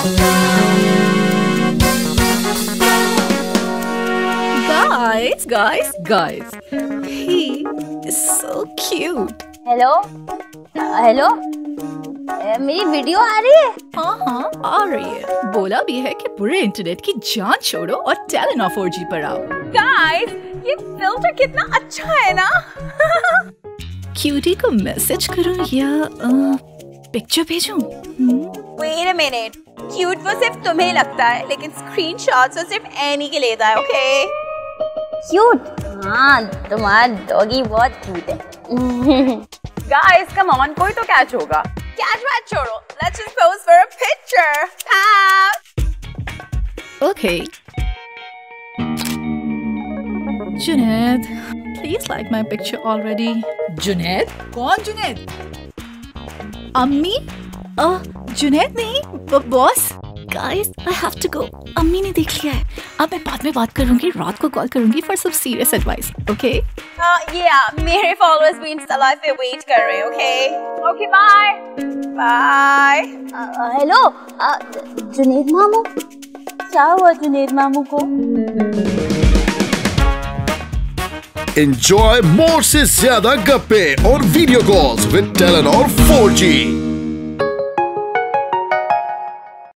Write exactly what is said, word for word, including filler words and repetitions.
Guys, guys, guys. He is so cute. Hello hello, मेरी video आ रही है? हाँ हाँ आ रही है। बोला भी है कि पूरे इंटरनेट की जान छोड़ो और टेलेनॉर फोर जी पर आओ। गाइस, ये फिल्टर कितना अच्छा है ना। क्यूटी को मैसेज करूं या पिक्चर भेजूं? Wait a minute, क्यूट वो सिर्फ तुम्हें लगता है, लेकिन स्क्रीनशॉट्स वो सिर्फ एनी के लेता है, ओके? क्यूट? हाँ, तुम्हारा डॉगी बहुत क्यूट है। गाइस कम ऑन, कोई तो कैच होगा। कैच मैच छोड़ो, let's just pose for a picture. Okay. Junaid, please like my picture already. Junaid? कौन जुनैद? अम्मी? अ जुनैद नहीं, boss. Guys, I have to go. अम्मी ने देख लिया है। अब मैं बाद में बात करूंगी, रात को कॉल करूंगी for some serious advice, okay? या मेरे फॉलोअर्स भी इंस्टा लाइव पे वेट कर रहे हैं, okay? Okay bye bye. Hello Junaid मामू, क्या हुआ जुनैद मामू को? Enjoy more से ज्यादा गप्पे और video calls with Telenor four ji.